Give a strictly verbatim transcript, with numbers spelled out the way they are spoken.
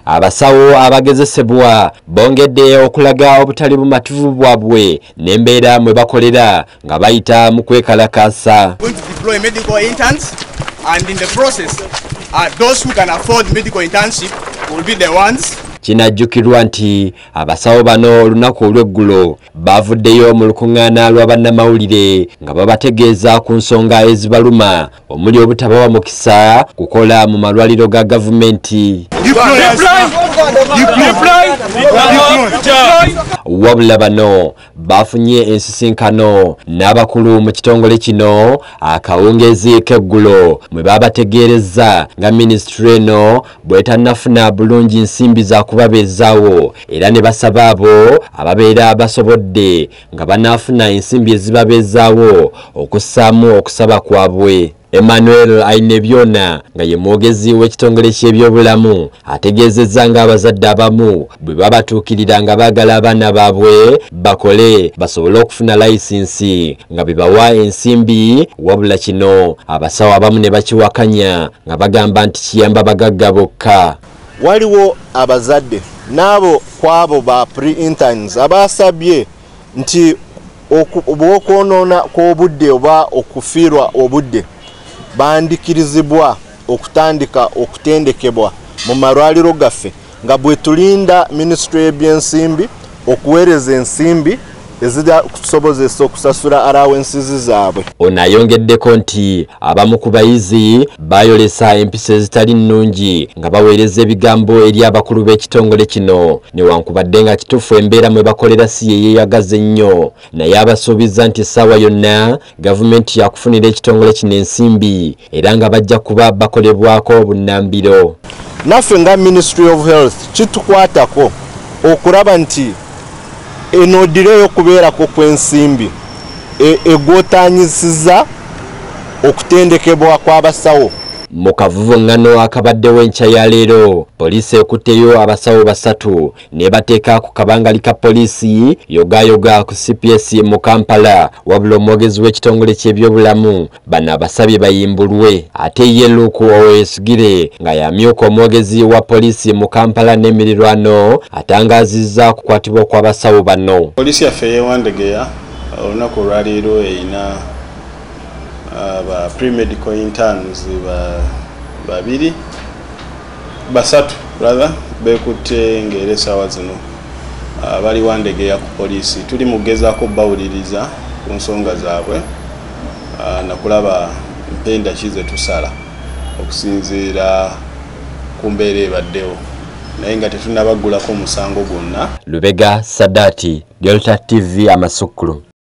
Abasawo abagezesebwa bongedde okulaga obutali bumativu bwabwe n'embeera mwe bakolera nga bayita mu kwekalakaasa. Going to deploy medical interns, and in the process, uh, those who can afford medical internship will be the ones. Kinajjukirwa nti abasawo bano olunaku olw'eggulo bavuddeyo mu lukuŋŋaana lw'abannamawulire nga babategeeza ku nsonga ezibaluma omuli obutabawa mukisa kukola mu malwaliro ga gavumenti. Wabula bano bafunye ensisinkano n'abakulu mu kitongole kino akawungezi k'eggulo mwe babategeereza nga minisitule eno bw'etannafuna bulungi nsimbi za kubabeezaawo era ne basaba abo ababeera basobodde nga banaafuna ensimbi ezibabeezaawo okussaamu okusaba kwabwe. Emmanuel Ainebyona nga ye mwogezi w'ekitongole ky'ebyobulamu ategeezezza nga abazadde abamu bwe babatuukirira nga baagala abaana baabwe bakole basobole okufuna layisinsi nga bebawa ensimbi, wabula kino abasawo abamu ne bakiwakanya nga bagamba nti kiyamba bagagga bokka. Waliwo abazadde n'abo kwabo ba pre-interns abasabye nti okwonoona kw'obudde oba okufiirwa obudde bandikirizibwa okutandika okutendekebwa mu malwaliro gaffe nga bwe tulinda Ministry y'ebyensimbi okuweereza ensimbi ezija kutusobozesa okusasula allowances zaabwe. Ono ayongeddeko nti abamu ku bayizi bayolesa empisa ezitali nnungi nga baweereza ebigambo eri abakulu b'ekitongole kino newankubadde nga kituufu embeera mwe bakolera si ye yeeyagaza ennyo, naye abasuubiza nti essaawa yonna gavumenti yakufunira ekitongole kino ensimbi era nga bajja kuba bakolebwako bunnambiro. Naffe nga Ministry of Health kitukwatako okulaba nti eno direyo kubeerako kw'ensimbi egwotanyisiza okutendekebwa kw'abasawo. Mu kavuvuŋŋano akabaddewo enkya ya leero poliisi ekutteyo abasawo basatu ne bateeka ku kabangali ka poliisi yogayoga ku C P S mu Kampala, wabula omwogezi w'ekitongole ky'ebyobulamu bano abasabye bayimbulwe. Ate ye Luku Oweyesigire nga yamyuka omwogezi wa poliisi mu Kampala n'emirirwano atangaazizza kukwatibwa kw'abasawo bano. Poliisi yaffe yeewandegeya olunaku olwaleero eyina aba pre-medical interns ba babiri basatu rather bekutte ngere sawa zino bali wandegeya ku poliisi. Tuli mugezaako bawuliriza ku nsonga zaabwe na kulaba mpenda kize tusala okusinziira ku mbeera ebaddewo naye nga tetunabaggulako omusango gwonna. Lubega Sadati, Delta T V Amasukulu.